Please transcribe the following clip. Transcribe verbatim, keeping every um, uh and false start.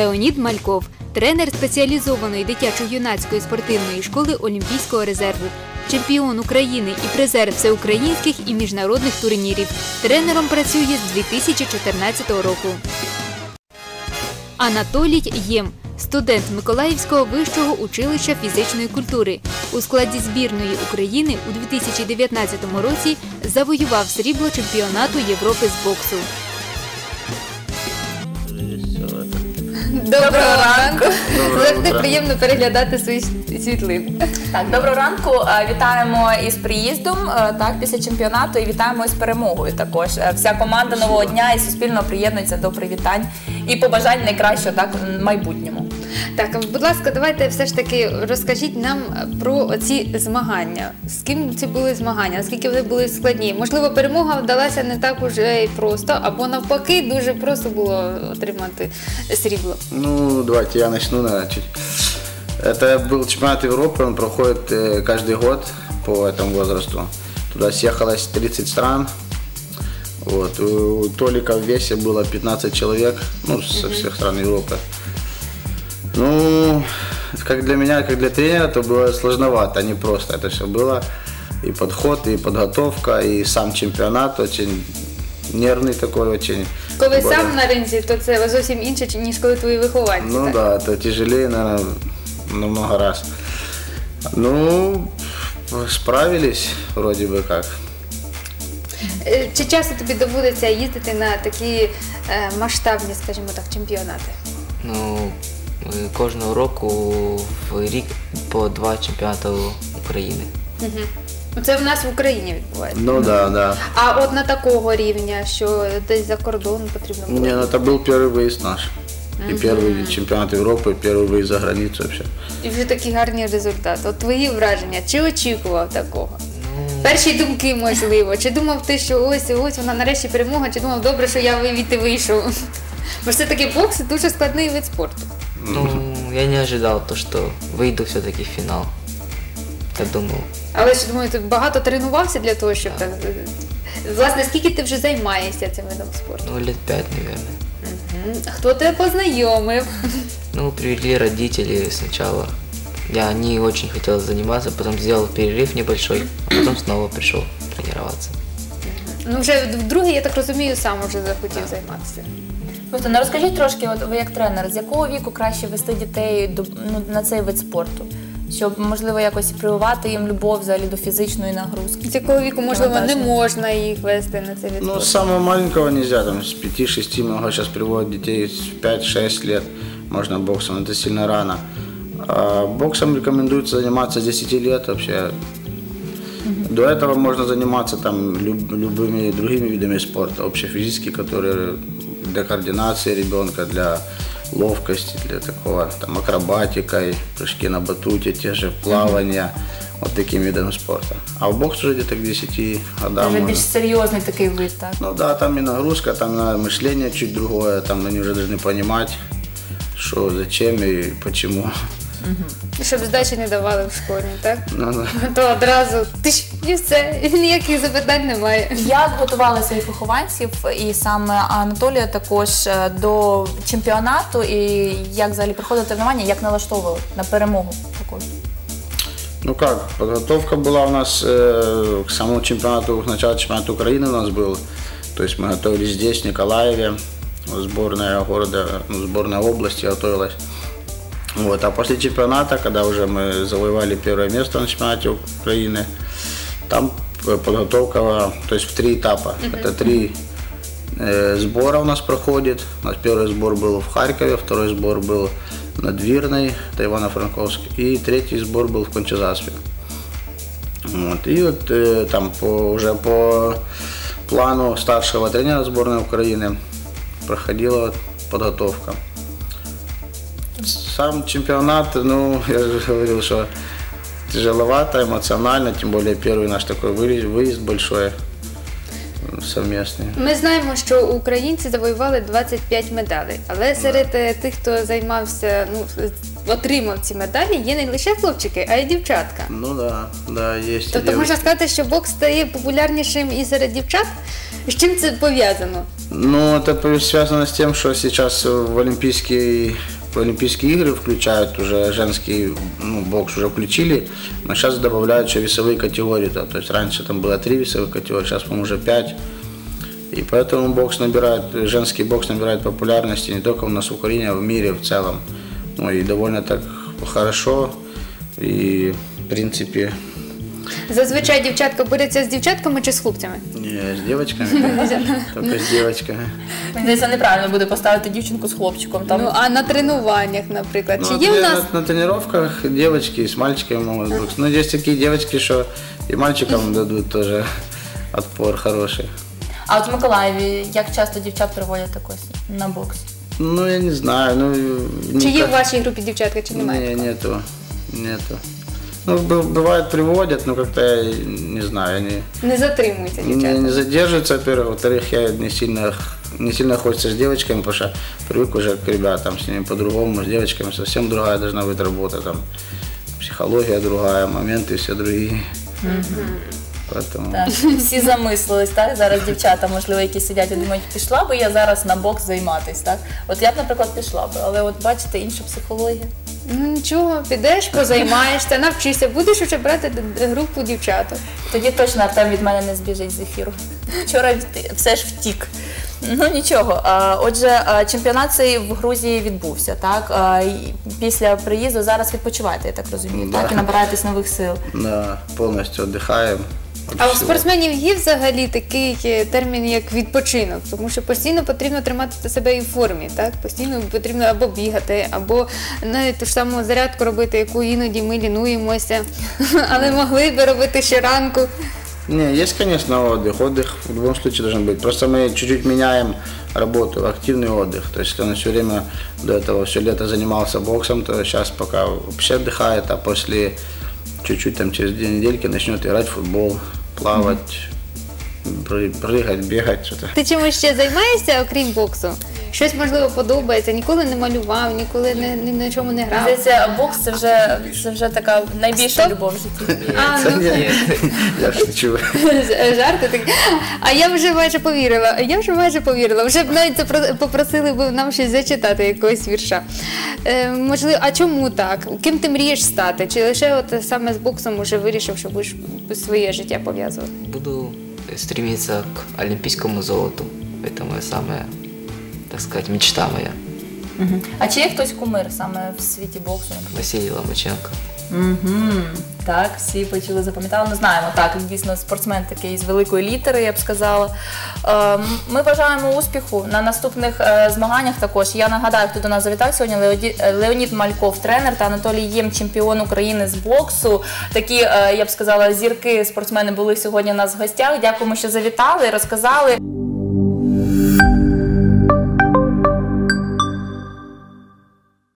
Леонід Мальков, тренер спеціалізованої дитячо-юнацької спортивної школи Олімпійського резерву, чемпіон України і призер всеукраїнських і міжнародних турнірів. Тренером працює з дві тисячі чотирнадцятого року. Анатолій Єм, студент Миколаївського вищого училища фізичної культури. У складі збірної України у дві тисячі дев'ятнадцятому році завоював срібло чемпіонату Європи з боксу. Доброго ранку! Завжди приємно переглядати свої світлини. Так, доброго ранку. Вітаємо із приїздом, так, після чемпіонату, і вітаємо із перемогою також. Вся команда нового дня і суспільно приєднується до привітань і побажань найкращого, так, майбутньому. Так, будь ласка, давайте все ж таки розкажіть нам про ці змагання. З ким ці були змагання, наскільки вони були складні? Можливо, перемога вдалася не так уже і просто, або навпаки, дуже просто було отримати срібло. Ну, давайте я начну, наверное, чуть. Это был чемпионат Европы, он проходит каждый год по этому возрасту. Туда съехалось тридцать стран. Вот. У Толика в весе было пятнадцать человек, ну, со всех стран Европы. Ну, как для меня, как для тренера, то было сложновато, не просто это все было. И подход, и подготовка, и сам чемпионат очень нервный такой, очень. Коли более... сам на ринзі, то це зовсім інше, ніж коли твої вихованці, Ну так? да, это тяжелее, наверное, намного раз. Ну, справились вроде бы как. Чи часто тобі доводиться їздити на такі масштабні, скажімо так, чемпіонати? Ну, кожного року в рік по два чемпіонати України. Угу. Це в нас в Україні відбувається? Ну да, да. А от на такого рівня, що десь за кордон потрібно було? Не, ну это был первый выезд наш. И первый чемпионат Европы, первый выезд за границу вообще. І вже такий гарний результат. От твої враження, чи очікував такого? Перші думки, можливо. Чи думав ти, що ось, ось вона нарешті перемога, чи думав, добре, що я вивіти вийшов? Бо все-таки бокс – дуже складний вид спорту. Ну, я не ожидал то, что выйду все-таки в финал. Я думал. Але ж, думаю, ти багато тренувався для того, щоб так... Власне, скільки ти вже займаєшся цим видом спорту? Ну, лет пять, наверное. Угу. Хто тебе познайомив? Ну, привели родители сначала. Я не очень хотел заниматься, потом сделал перерыв небольшой, а потом снова пришел тренироваться. Ну, вже вдруге, я так розумію, сам вже захотів займатися. Просто, ну, розкажіть трошки, от ви як тренер, з якого віку краще вести дітей до, ну, на цей вид спорту? Щоб, можливо, якось прививати їм любов взагалі до фізичної нагрузки? З якого віку, можливо, не можна їх вести на цей вид спорту? Ну, с самого маленького нельзя, там, с пяти-шести много сейчас приводят детей, с пяти-шести лет можно боксом, это сильно рано. А боксом рекомендуется заниматься с десяти лет вообще. Mm-hmm. До этого можно заниматься там люб, любыми другими видами спорта, общефизические, которые для координации ребенка, для ловкости, для такого, там, акробатикой, прыжки на батуте, те же плавания, mm-hmm. вот таким видом спорта. А в бокс уже где-то к десяти годам. Це більш серйозний такий вид, так? Ну да, там и нагрузка, там на мышление чуть другое, там они уже должны понимать, что, зачем и почему. Угу. Щоб здачі не давали в школі, так? Ну, то одразу тиш, і все, і ніяких запитань немає. Як готували своїх вихованців, і саме Анатолія також, до чемпіонату, і як взагалі проходили тренування, як налаштовували на перемогу також? Ну как, подготовка была у нас э, к самому чемпионату, к началу чемпионата Украины у нас был. То есть мы готовились здесь, в Николаеве, сборная города, ну, сборная области готовилась. Вот. А после чемпионата, когда уже мы завоевали первое место на чемпионате Украины, там подготовка, то есть в три этапа. Uh-huh. Это три э, сбора у нас проходит. У нас первый сбор был в Харькове, второй сбор был в Надвирной, это Ивано-Франковск, и третий сбор был в Конча-Заспе. Вот. И вот э, там по, уже по плану старшего тренера сборной Украины проходила подготовка. Сам чемпионат, ну, я же говорил, что тяжеловато, эмоционально, тем более первый наш такой выезд, выезд большой, совместний. Ми знаємо, що українці завоювали двадцять п'ять медалей, але серед тих, хто займався, ну, отримав ці медалі, є не лише хлопчики, а й дівчатка. Ну да, да, есть. и Тобто девочки. можна сказати, що бокс стає популярнішим і серед дівчат? З чим це пов'язано? Ну, это связано с тем, что сейчас в Олимпийские, в Олимпийские игры включают уже женский, ну, бокс уже включили, но сейчас добавляют еще весовые категории. Да. То есть раньше там было три весовых категории, сейчас, по-моему, уже пять. И поэтому бокс набирает, женский бокс набирает популярности не только у нас в Украине, а в мире в целом. Ну, и довольно так хорошо. И, в принципе, Зазвичай дівчатка борються з дівчатками чи з хлопцями? не с девочками, только с девочками. Мені здається, неправильно буде поставити дівчинку з хлопчиком. Там Ну, а на тренуваннях, наприклад. Ну, Чи є на, в нас на, на тренировках девочки с мальчиками могут быть. Но есть такие девочки, что и мальчикам дадут тоже отпор хороший. А от в Миколаєві як часто дівчат приводять також на бокс? Ну, я не знаю. Ну, чи є никак- в вашій групі дівчатка, чи немає? Не, нету. Нету. Ну, б- бывает приводят, но как-то я не знаю, они Не затримуються не, дівчатка. не задерживаются, во-первых. Во-вторых, я не сильно, не сильно хочется с девочками, потому что привык уже к ребятам, с ними по-другому, с девочками совсем другая должна быть работа, там психология другая, моменты все другие. Поэтому... Так, всі замислились, так? Зараз дівчата, можливо, які сидять і думають, пішла би я зараз на бокс займатись, так? От я б, наприклад, пішла би, але от бачите, інша психологія. Ну нічого, підеш, позаймаєшся, навчишся, будеш уже брати д- д- групу дівчаток. Тоді точно Артем від мене не збіжить з ефіру. Вчора вт- все ж втік. Ну нічого. А, Отже, а, чемпіонат цей в Грузії відбувся, так? А, і Після приїзду зараз відпочиваєте, я так розумію, Да. так? І набираєтесь нових сил. Да, полностью отдыхаем. от А у всего. спортсменів є взагалі такий е, термін, як відпочинок, тому що постійно потрібно тримати себе і в формі, так? Постійно потрібно або бігати, або навіть ту ж саму зарядку робити, яку іноді ми лінуємося, але могли би робити щоранку. Не, есть, конечно, отдых. Отдых в любом случае должен быть. Просто мы чуть-чуть меняем работу, активный отдых. То есть, если он все время до этого все лето занимался боксом, то сейчас пока вообще отдыхает, а после чуть-чуть там через две недельки начнет играть в футбол, плавать, пры- прыгать, бегать, что-то. Ти чимось ще займаєшся, окрім боксу? Щось, можливо, подобається, ніколи не малював, ніколи не, ні на чому не грав. Здається, бокс це вже, це вже така найбільша Стоп. любов в житті. А, ну, Я шучу. жарти такі. А я вже майже повірила. Я вже майже повірила. Вже б навіть запро- попросили б нам щось зачитати, якогось вірша. Е, можливо, а чому так? Ким ти мрієш стати? Чи лише от саме з боксом вже вирішив, що будеш своє життя пов'язувати? Буду стремиться к олимпийскому золоту. Это моя самая, так сказать, мечта моя. А чи є хтось кумир саме в світі боксу? наприклад? Василий Ломаченко. Угу. Так, всі почули, запам'ятали. Ми знаємо, так, дійсно, спортсмен такий з великої літери, я б сказала. Е, Ми бажаємо успіху на наступних е, змаганнях також. Я нагадаю, хто до нас завітав сьогодні. Леоді- е, Леонід Мальков, тренер, та Анатолій Єм, чемпіон України з боксу. Такі, е, я б сказала, зірки, спортсмени були сьогодні у нас в гостях. Дякуємо, що завітали, розказали.